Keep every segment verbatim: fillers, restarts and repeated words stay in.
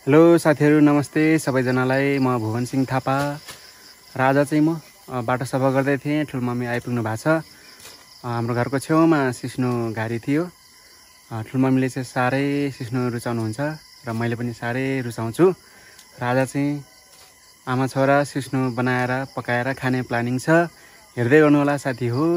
Hello साथीहरु नमस्ते सबैजनालाई। म भुवन सिंह थापा। राजा चाहिँ म बाटो सफा गर्दै थिएँ। ठुलमम्मी आइपुग्नु भएको छ। हाम्रो घरको छेउमा सिस्नो घारी थियो। ठुलमम्मीले चाहिँ साह्रै सिस्नो रुचाउनुहुन्छ र मैले पनि साह्रै रुचाउँछु। राजा चाहिँ आमा छोरा सिस्नो बनाएर पकाएर खाने प्लानिङ छ। हेर्दै गर्नु होला साथी हो।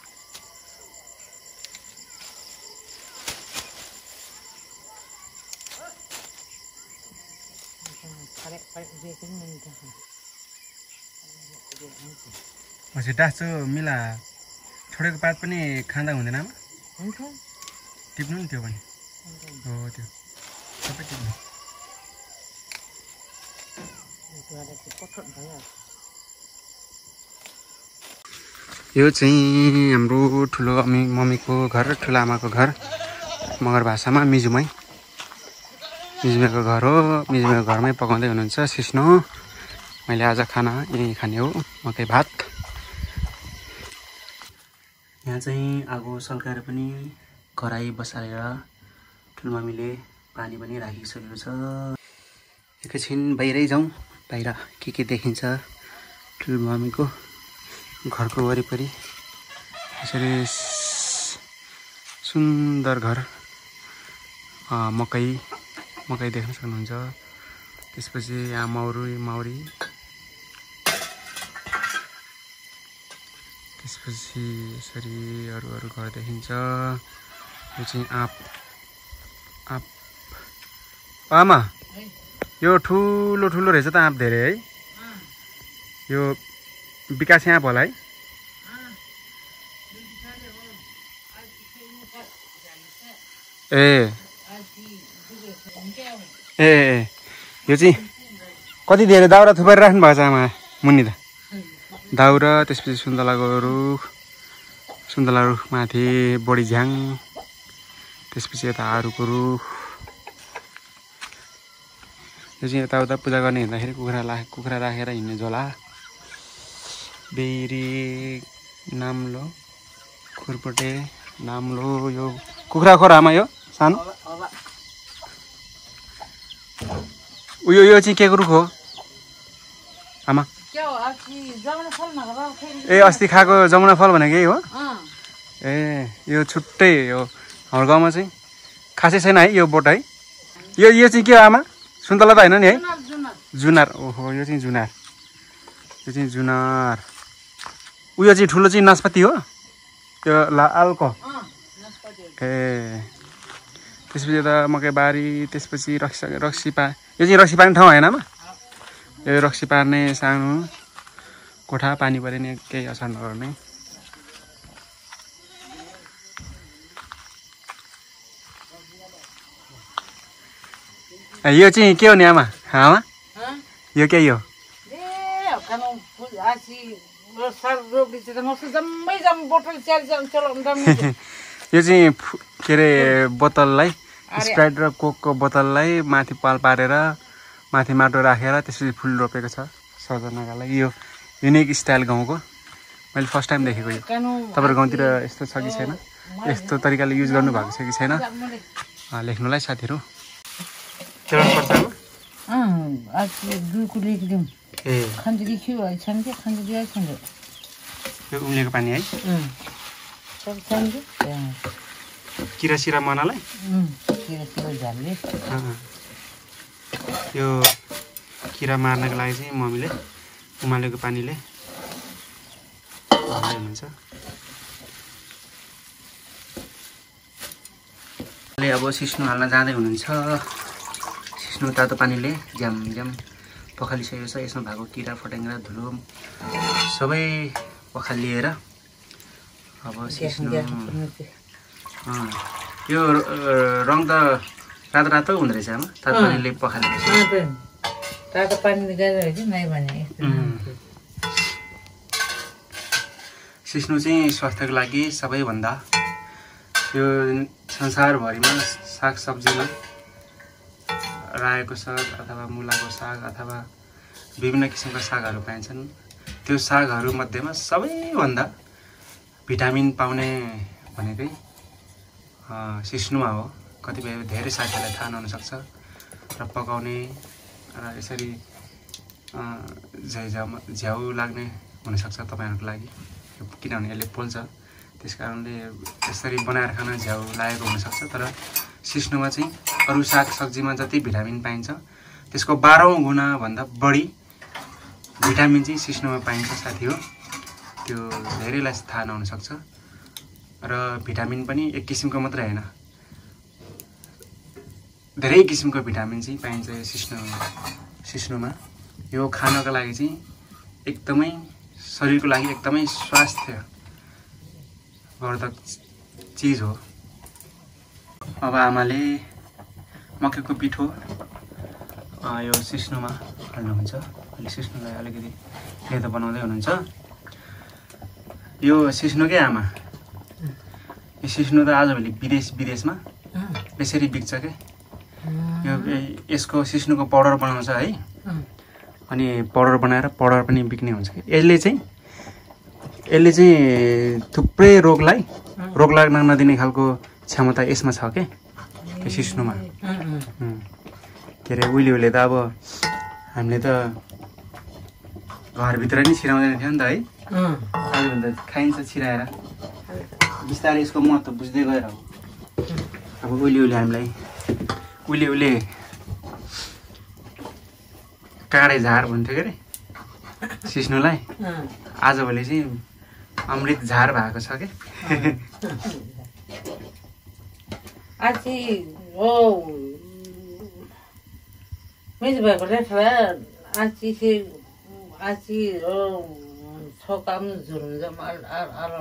पछि डाँचो मिला छोडेको पात पनि खाँदा हुँदैन आमा? हुन्छ। टिप्नु नि त्यो पनि। हो त्यो सबै टिप्नु। यो चाहिँ हाम्रो ठुलो मम्मीको घर, ठुलो आमाको घर। मगर भाषामा मिजुमै। मिजुमेको घर हो। मिजुमेको घरमै पकाउँदै हुनुहुन्छ सिस्नो। मैले आज खाना यही खाने हो, मकै भात। यहाँ चाहिँ आगो सल्काएर पनि कराई बसालेर ठुलमम्मीले पानी पनि राखिसकेको छ। एकैछिन बाहिरै जाउँ। बाहिर के के देखिन्छ ठुलमम्मीको घरको वरिपरि। यसरी सुन्दर घर। मकै मकै देख्न सक्नुहुन्छ। त्यसपछि यहाँ मौरी मौरी त्यसपछि यसरी अरू अरू घर देखिन्छ। यो चाहिँ आँप आँप आमा यो ठुलो ठुलो रहेछ त आँप धेरै है। यो विकासे आँप होला है। ए ए ए यो चाहिँ कति धेरै दाउरा थुपारेर राख्नु भएको छ आमा मुनि त। दाउरा त्यसपछि सुन्तलाको रुख, सुन्तला रुख माथि बडी झ्याङ, त्यसपछि यता आरुको रुख। यो चाहिँ यताउता पूजा गर्ने हिँड्दाखेरि कुखुरा ला कुखुरा राखेर हिँड्ने झोला। बेरी नाम्लो खुरपटे नाम्लो। यो कुखुरा खोर आमा यो सानो उयो यो चाहिँ के को रुख हो आमा? ए अस्ति खाएको जमुना फल भनेको यही हो? ए यो छुट्टै हो हाम्रो गाउँमा चाहिँ खासै छैन है यो बोट है। यो यो चाहिँ के हो आमा? सुन्तला त होइन नि है? जुनार। ओहो यो चाहिँ जुनार। यो चाहिँ जुनार। उयो चाहिँ ठुलो चाहिँ नास्पाती हो? त्यो लालको? ए त्यसपछि यता मकैबारी, त्यसपछि रक्सी रक्सी पा यो चाहिँ रक्सी पार्ने ठाउँ होइन आमा? यो रक्सी पार्ने सानो कोठा। पानी परे नि केही असर नगर्ने। यो चाहिँ के हो नि आमा? आमा यो के हो? यो चाहिँ के अरे बोतललाई स्प्राइट र कोकको बोतललाई माथि पाल पारेर माथि माटो राखेर त्यसपछि फुल रोपेको छ सजनाका लागि। यो युनिक स्टाइल गाउँको मैले फर्स्ट टाइम देखेको। यो तपाईँको गाउँतिर यस्तो छ कि छैन? यस्तो तरिकाले युज गर्नुभएको छ कि छैन लेख्नुलाई साथीहरू। यो उम्लेको पानी है? किरा सिरा मनालाई यो किरा मार्नको लागि चाहिँ मम्मीले उमालेको पानीले हुनुहुन्छ। अब सिस्नो हाल्न जाँदै हुनुहुन्छ। सिस्नो तातो पानीले ज्याम ज्याम पखालिसकेको छ। यसमा भएको किरा फट्याङ्ग्रा धुलो सबै पखालिएर अब सिस्नो यो रङ त रातो रातो हुँदो रहेछ आमा? तातो पानीले पखालेको तातो पानीले गर्दा नै भने सिस्नो चाहिँ स्वास्थ्यको लागि सबैभन्दा यो संसारभरिमा सागसब्जीमा रायोको साग अथवा मुलाको साग अथवा विभिन्न किसिमका सागहरू पाइन्छन्। त्यो सागहरू मध्येमा सबैभन्दा भिटामिन पाउने भनेकै सिस्नुमा हो। कतिपय धेरै साथीहरूलाई थाहा नहुन सक्छ। र पकाउने र यसरी झ्याउ झ्याउ लाग्ने हुनसक्छ तपाईँहरूको लागि, किनभने यसले पोल्छ। त्यस कारणले यसरी बनाएर खान झ्याउ लागेको हुनसक्छ। तर सिस्नोमा चाहिँ अरू साग सब्जीमा जति भिटामिन पाइन्छ त्यसको बाह्रौँ गुणाभन्दा बढी भिटामिन चाहिँ सिस्नोमा पाइन्छ साथी हो। त्यो धेरैलाई थाहा नहुनसक्छ। र भिटामिन पनि एक किसिमको मात्रै होइन, धेरै किसिमको भिटामिन चाहिँ पाइन्छ यो सिस्नो सिस्नोमा। यो खानको लागि चाहिँ एकदमै शरीरको लागि एकदमै स्वास्थ्यवर्धक चिज हो। अब आमाले मकैको पिठो यो सिस्नोमा हाल्नुहुन्छ। अहिले सिस्नोलाई अलिकति लेदो बनाउँदै हुनुहुन्छ। यो सिस्नोकै आमा, यो सिस्नो त आजभोलि विदेश विदेशमा यसरी बिक्छ क्या। यो यसको सिस्नोको पाउडर बनाउँछ है, अनि पाउडर बनाएर पाउडर पनि बिक्ने हुन्छ कि। यसले चाहिँ यसले चाहिँ थुप्रै रोगलाई रोग लाग्न नदिने खालको क्षमता यसमा छ क्या, यो सिस्नोमा। के अरे उहिले उहिले त अब हामीले त घरभित्र नै छिराउँदैन थियो नि त है, आजभन्दा खाइन्छ छिराएर। बिस्तारै यसको महत्त्व बुझ्दै गएर हो। अब उहिले उहिले हामीलाई उहिले उहिले काँडे झार भन्थ्यो के अरे सिस्नोलाई, आजभोलि चाहिँ अमृत झार भएको छ क्या। आची ओ मिस भएको रेखा आची से आची ओ छोकाम जुरुम जम आल आल आल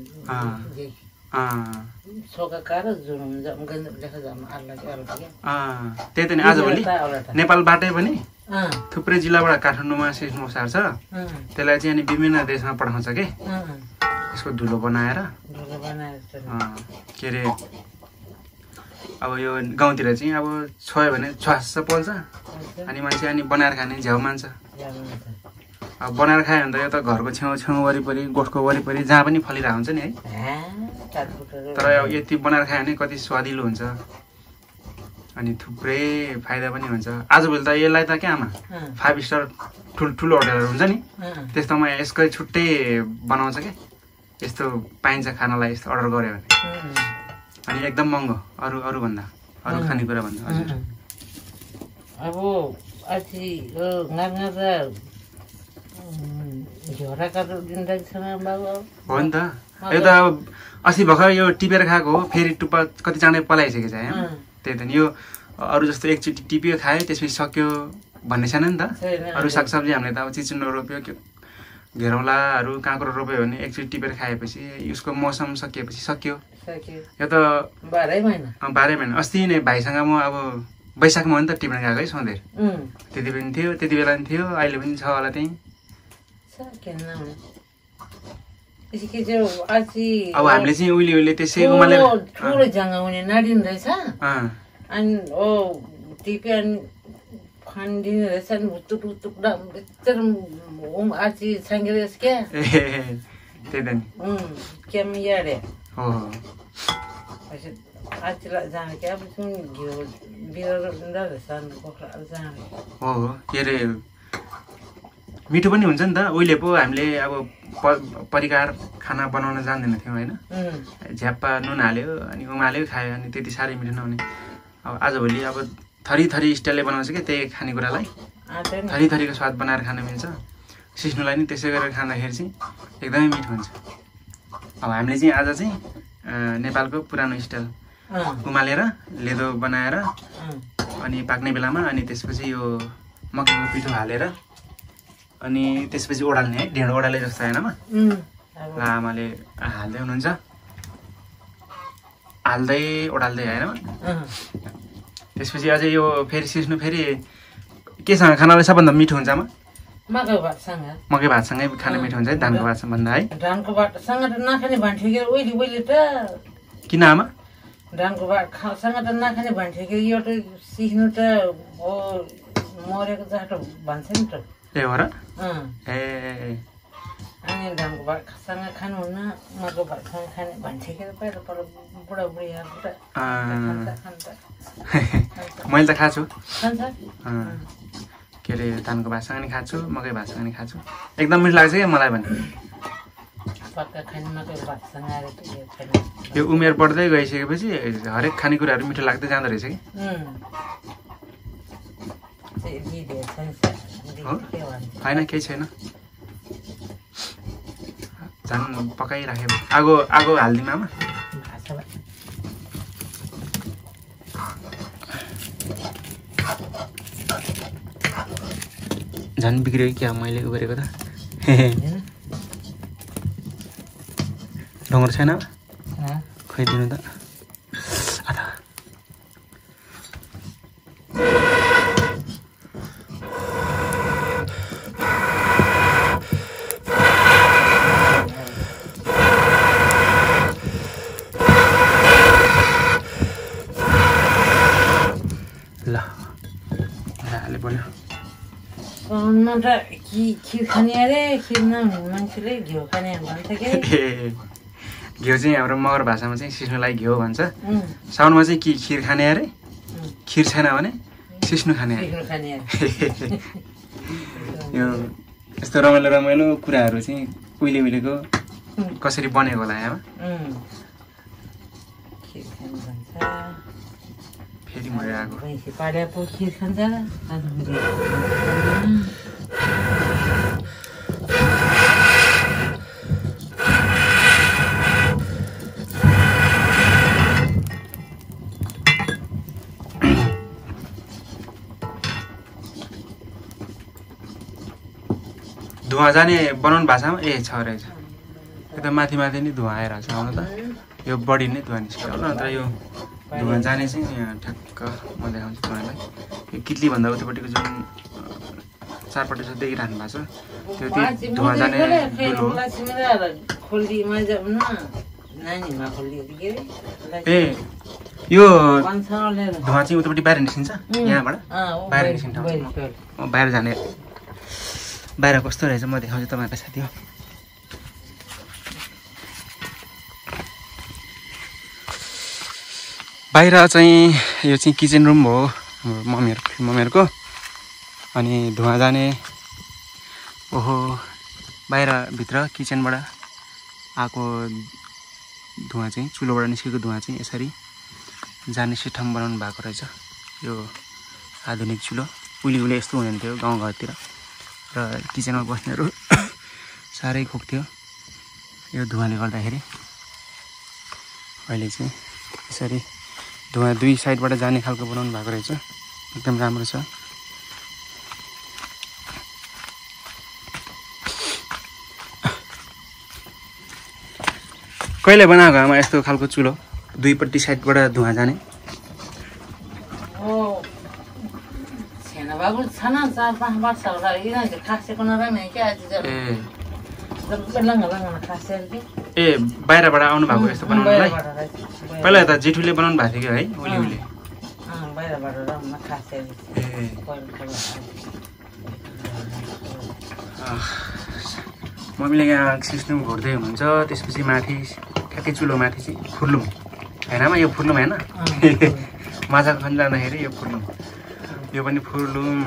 छोका कार जुरुम जम गन्ध लेखा जम आल लगे आल लगे अ त्यही त नि। आजभोलि नेपालबाटै पनि थुप्रै जिल्लाबाट काठमाडौँमा सिस्नो सार्छ। त्यसलाई चाहिँ अनि विभिन्न देशमा पठाउँछ के, यसको धुलो बनाएर। के अरे अब यो गाउँतिर चाहिँ अब छोयो भने छ्वास्स पोल्छ, अनि मान्छे अनि बनाएर खाने झ्याउ मान्छ। अब बनाएर खायो भने त यो त घरको छेउ छेउ वरिपरि गोठको वरिपरि जहाँ पनि फलिरहेको हुन्छ नि है। तर अब यति बनाएर खायो भने कति स्वादिलो हुन्छ, अनि थुप्रै फाइदा पनि हुन्छ। आजभोलि त यसलाई त क्या आमा फाइभ स्टार ठुल्ठुलो होटलहरू हुन्छ नि, त्यस्तोमा यसकै छुट्टै बनाउँछ क्या। यस्तो पाइन्छ खानालाई, यस्तो अर्डर गऱ्यो भने। अनि एकदम महँगो अरू अरूभन्दा, अरू खानेकुरा भन्दा। हजुर अब अझै हो नि त। यो त अब अस्ति भर्खर यो टिपेर खाएको हो, फेरि टुप्पा कति चाँडै पलाइसकेको छ यहाँ। त्यही त नि, यो अरू जस्तो एकचोटि टिप्यो खायो त्यसपछि सक्यो भन्ने छैन नि त। अरू सागसब्जी हामीले त अब चिचिन्डो रोप्यो, घेरौँलाहरू काँक्रो रोप्यो भने एकचोटि टिपेर खाएपछि उसको मौसम सकिएपछि सक्यो। यो त बाह्रै महिना बाह्रै महिना। अस्ति नै भाइसँग म अब वैशाखमा हो नि त टिप्न गएको है सधैँ। त्यति पनि थियो, त्यति बेला पनि थियो, अहिले पनि छ होला त्यहीँ। अब हामीले चाहिँ उहिले उहिले त्यसै उमालेर ठुलो जग्गा हुने नाडिने रहेछ, अनि ओ टिप्यो अनि खनिदिने रहेछ, अनि हुतुक हुतुक आची छाङ्गेर क्या। त्यही त नि क्याम याडे हो आचीलाई जाने क्या। अब घिउ बिरालो रहेछ जाने हो। के अरे मिठो पनि हुन्छ नि त। उहिले पो हामीले अब प परिकार खाना बनाउन जान्दैन थियौँ होइन। झ्याप्पा नुन हाल्यो अनि उमाल्यो खायो, अनि त्यति साह्रै मिठो नहुने। अब आजभोलि अब थरी थरी स्टाइलले बनाउँछ क्या त्यही खानेकुरालाई, थरी थरीको स्वाद बनाएर खान मिल्छ। सिस्नोलाई नि त्यसै गरेर खाँदाखेरि चाहिँ एकदमै मिठो हुन्छ। अब हामीले चाहिँ आज चाहिँ नेपालको पुरानो स्टाइल उमालेर लेदो बनाएर अनि पाक्ने बेलामा अनि त्यसपछि यो मकैको पिठो हालेर अनि त्यसपछि ओडाल्ने है। ढेँडो ओडाले जस्तो हैन ल आमाले हाल्दै हुनुहुन्छ, हाल्दै ओडाल्दै हैन। त्यसपछि अझै यो फेरि सिस्नो फेरि केसँग खानालाई सबभन्दा मिठो हुन्छ आमा? मकै भातसँग। मकै भातसँगै खान मिठो हुन्छ है धानको भातसँग भन्दा है। धानको भातसँग त नखाने भन्थ्यो कि उहिले उहिले त। किन आमा? धानको भातसँग त नखाने भन्थ्यो कि यो त सिस्नो त हो मरेको जाटो भन्छ नि त। ए हो र? ए अनि धानको भातसँग खानुहुन्न मको भातसँग खाने भन्छ के पहिला पर बुढाबुढीहरू मैले त खान्छु खान्छ के अरे धानको भातसँग नि खान्छु मकै भातसँग नि खान्छु एकदम मिठो लाग्छ क्या मलाई भने पक्का खाने मकै भातसँग आएर यो उमेर बढ्दै गइसकेपछि हरेक खानेकुराहरू मिठो लाग्दै जाँदो रहेछ कि होइन केही छैन झन् पकाइराख्यो आगो आगो हालिदिउँ आमा झन् बिग्रियो क्या मैले उ गरेको त डङ्गर छैन खुवाइदिनु त ल हाले बोल्यो साउनमा त खिर खाने अरे खिर नहुने मान्छेले घिउ खाने भन्छ कि घिउ चाहिँ हाम्रो मगर भाषामा चाहिँ सिस्नुलाई घिउ भन्छ साउनमा चाहिँ कि खिर खाने अरे खिर छैन भने सिस्नु खाने अरे यो यस्तो रमाइलो रमाइलो कुराहरू चाहिँ उहिले उहिलेको कसरी बनेको होला आमा फेरि मजा आएको पाडेको खिर खान्छ धुवा जाने बनाउनु भाषामा ए छ रहेछ यता माथि माथि नै धुवा आइरहेको छ आउनु त यो बडी नै धुवा निस्क्यो होला अन्त यो धुवा जाने चाहिँ यहाँ ठ्याक्क म देखाउँछु तपाईँलाई यो कित्लीभन्दा उतापट्टिको जुन चारपट्टि छ देखिरहनु भएको छ त्यो त्यो धुवा जाने ए यो धुवा चाहिँ उतापट्टि बाहिर निस्किन्छ यहाँबाट बाहिर निस्किने ठाउँ बाहिर जाने बाहिर कस्तो रहेछ म देखाउँछु तपाईँको साथी हो बाहिर चाहिँ यो चाहिँ किचन रुम हो हाम्रो मम्मीहरूको मम्मीहरूको अनि धुवा जाने ओहो बाहिर भित्र किचनबाट आएको धुवा चाहिँ चुलोबाट निस्केको धुवा चाहिँ यसरी जाने सिस्टम बनाउनु भएको रहेछ यो आधुनिक चुलो उहिले उहिले यस्तो हुँदैन थियो गाउँघरतिर र किचनमा बस्नेहरू साह्रै खोक्थ्यो यो धुवाले गर्दाखेरि अहिले चाहिँ यसरी धुवा दुई साइडबाट जाने खालको बनाउनु भएको रहेछ एकदम राम्रो छ कहिले बनाएको आमा यस्तो खालको चुलो दुईपट्टि साइडबाट धुवा जाने बाबु छन चार पाँच वर्ष होला यिनीहरू खासेको नराख्ने क्या आज ए बाहिरबाट आउनु भएको यस्तो बनाउनुलाई पहिला त जेठुले बनाउनु भएको थियो कि है उहिले उहिले मम्मीले यहाँ सिस्नु घोर्दै हुनुहुन्छ त्यसपछि माथि ठ्याक्कै चुलो माथि चाहिँ फुर्लुम होइन आमा यो फुर्लुम होइन माछा खान जाँदाखेरि यो फुर्लुम यो पनि फुर्लुम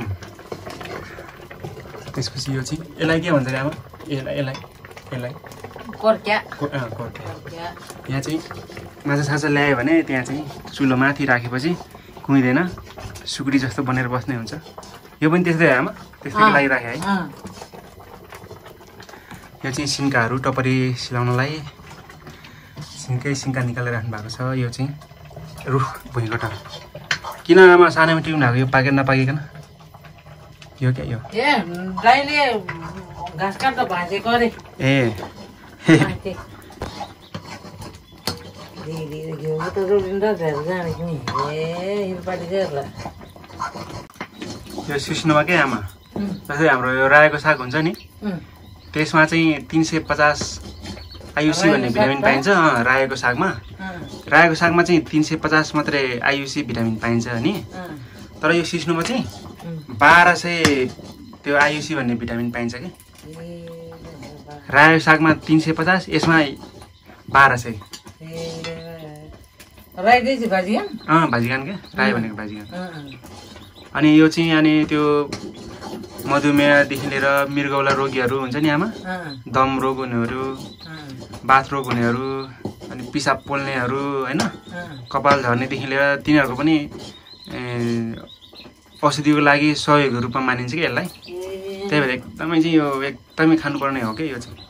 त्यसपछि यो चाहिँ यसलाई के भन्छ आमा यसलाई यसलाई यसलाई कोर्क्या कोर्क्या यहाँ चाहिँ माछा साछा ल्यायो भने त्यहाँ चाहिँ चुलो माथि राखेपछि कुहिँदैन सुकुटी जस्तो बनेर बस्ने हुन्छ यो पनि त्यस्तै आमा त्यस्तै लागिराखे है यो चाहिँ सिन्काहरू टपरी सिलाउनलाई सिन्कै सिन्का निकालेर राख्नु भएको छ यो चाहिँ रुख भुइँगटा किन आमा सानोमा टिप्नु भएको यो पाकेर नपाकिकन यो क्या यो ए गाईले घाँस काट्दा भाँचेको अरे ए यो सिस्नुमा के आमा जस्तै हाम्रो यो रायोको साग हुन्छ नि त्यसमा चाहिँ तिन सय पचास आयुसी भन्ने भिटामिन पाइन्छ रायोको सागमा रायोको सागमा चाहिँ तिन सय पचास मात्रै आयुसी भिटामिन पाइन्छ नि तर यो सिस्नुमा चाहिँ बाह्र सय त्यो आयुसी भन्ने भिटामिन पाइन्छ कि रायो सागमा तिन सय पचास यसमा बाह्र सय राइदिएपछि भाजिगान अँ भाजिगान क्या रायो भनेको भाजिगान अनि यो चाहिँ अनि त्यो मधुमेहदेखि लिएर मृगौला रोगीहरू हुन्छ नि आमा दम रोग हुनेहरू बाथ रोग हुनेहरू अनि पिसाब पोल्नेहरू होइन कपाल झर्नेदेखि लिएर तिनीहरूको पनि औषधिको लागि सहयोगको रूपमा मानिन्छ कि यसलाई त्यही भएर एकदमै चाहिँ यो एकदमै खानुपर्ने हो क्या यो चाहिँ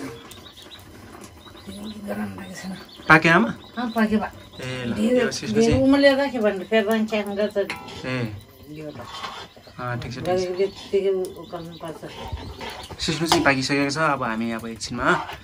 पाके आमा ए ल यो सिस्नो चाहिँ ए ठिक छ ठिक छ सिस्नो चाहिँ पाकिसकेको छ अब हामी अब एकछिनमा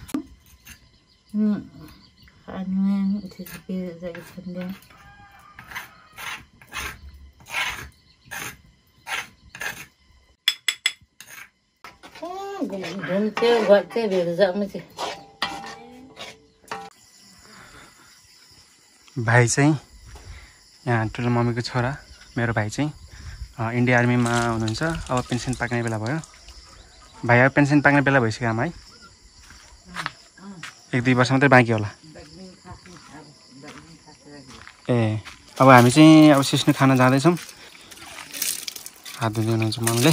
भाइ चाहिँ यहाँ ठुलो मम्मीको छोरा मेरो भाइ चाहिँ इन्डिया आर्मीमा हुनुहुन्छ अब पेन्सन पाक्ने बेला भयो भाइ अब पेन्सन पाक्ने बेला भइसक्यो आमा है एक दुई वर्ष मात्रै बाँकी होला ए अब हामी चाहिँ अब सिस्नो खान जाँदैछौँ हात धुँदै हुनुहुन्छ मम्मीले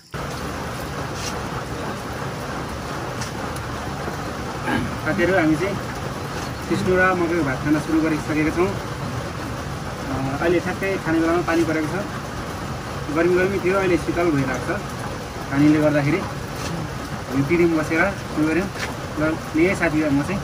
साथीहरू हामी चाहिँ सिस्नो र मकैको भात खान सुरु गरिसकेका छौँ अहिले ठ्याक्कै खाने बेलामा पानी परेको छ गर्मी गर्मी थियो अहिले शीतल भइरहेको छ पानीले गर्दाखेरि हामी पिरिम बसेर सुरु गऱ्यौँ र यही साथी म चाहिँ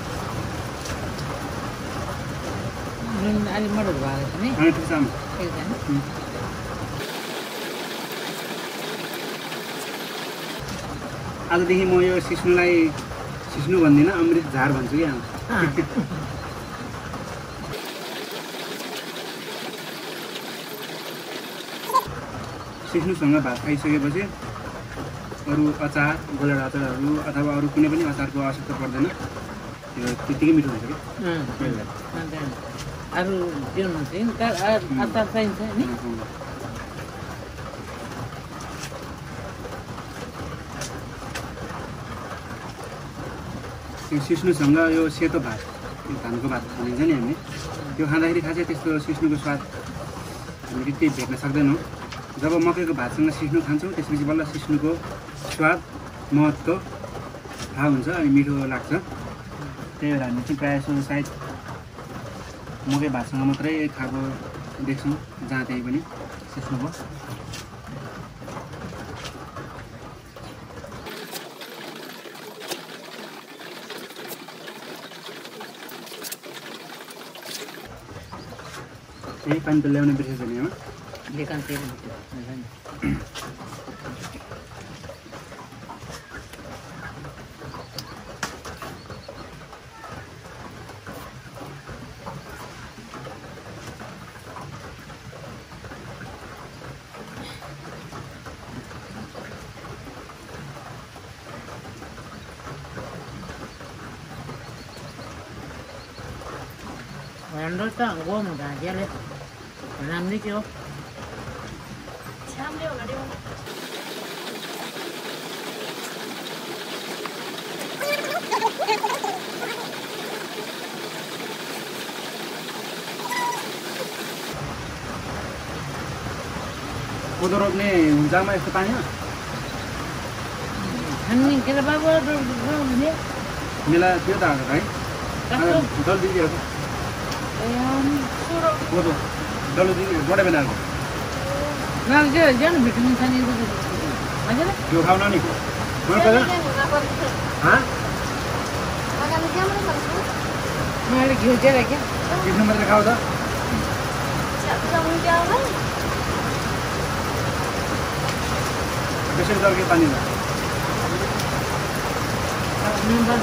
आजदेखि म यो सिस्नुलाई सिस्नु भन्दिनँ अमृत झार भन्छु कि आमा सिस्नुसँग भात खाइसकेपछि अरू अचार गोलेर अचारहरू अथवा अरू कुनै पनि अचारको आवश्यकता पर्दैन त्यो त्यतिकै मिठो हुन्छ कि अरू अचार चाहिन्छ नि त्यो सिस्नुसँग यो सेतो भात धानको भात खानिन्छ नि हामी त्यो खाँदाखेरि खासै त्यस्तो सिस्नुको स्वाद हामीले त्यही भेट्न सक्दैनौँ जब मकैको भातसँग सिस्नु खान्छौँ त्यसपछि बल्ल सिस्नुको स्वाद महत्त्व थाहा हुन्छ अनि मिठो लाग्छ त्यही भएर हामी चाहिँ प्रायः जस्तो सायद मकै भातसँग मात्रै खाएको देख्छौँ जहाँ त्यहीँ पनि सिस्नुको यही पानी त ल्याउने बिर्सेछ नि आमा लेखन तेल Orang tak gua mau dah dia le, enam ni kilo. Enam dia mana dia? कोदो रोप्ने हुन्छ मा यस्तो पानी हो? अनि के बाबा रोप्ने? मेला त्यो त हो भाइ. जल्दी दियो. कोदो जल्दी जोडे बनाएको. ना जे जन भिटामिन खाने को. हजुर? त्यो खाउन नि. मन पर्छ? ह? आगामी के मन पर्छ? मैले घिउ दिएर के? घिउ मात्र खाऊ त. जाउँ जाउँ है. त्यसै के पानी हो. नम्बर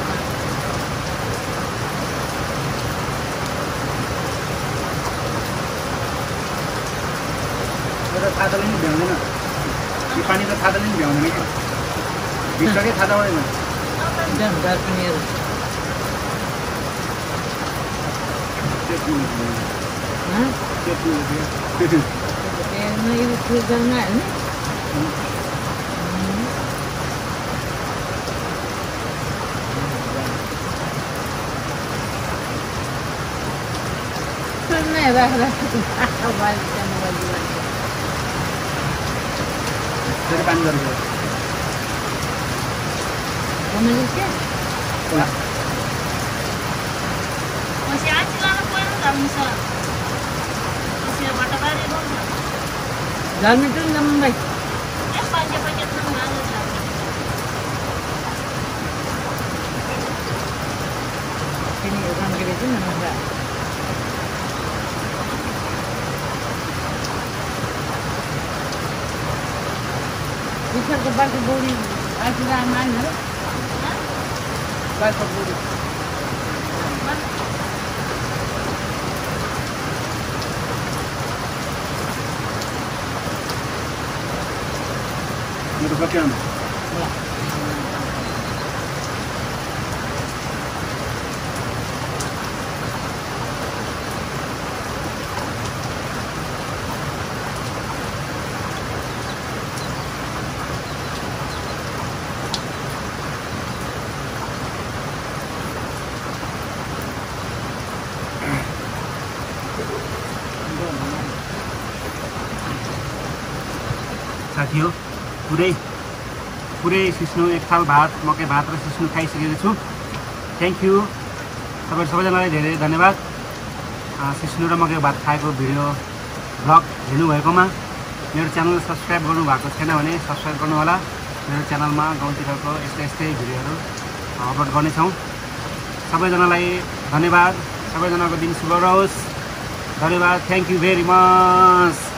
थादाले नि भ्याउँदैन यो पानी त थादाले नि भ्याउँदैन क्या भित्रकै थादा हुँदैन जान गाड पनि हेर ह त्यो त्यो ए न यो त्यो गर्न हैन राख राख मोबाइल मोबाइल फेरि पानी गरेको घुमेको के masih aja lah aku yang nggak bisa masih ada kali dong jalan itu enggak baik ya panjang panjang tuh nggak ada ini orang kiri itu enggak bisa ke balik bodi aku dah mana balik bodi मेरो कति आमा साथी हो पुरै पुरै सिस्नु एक थाल भात मकै भात र सिस्नु खाइसकेको छु थ्याङ्क यू तपाईँ सबैजनालाई धेरै धन्यवाद सिस्नु र मकै भात खाएको भिडियो भ्लग हेर्नुभएकोमा मेरो च्यानल सब्सक्राइब गर्नुभएको छैन भने सब्सक्राइब गर्नु होला मेरो च्यानलमा गाउँतिरको यस्तै यस्तै भिडियोहरू अपलोड गर्नेछौँ सबैजनालाई धन्यवाद सबैजनाको दिन शुभ रहोस् धन्यवाद थ्याङ्क यू भेरी मच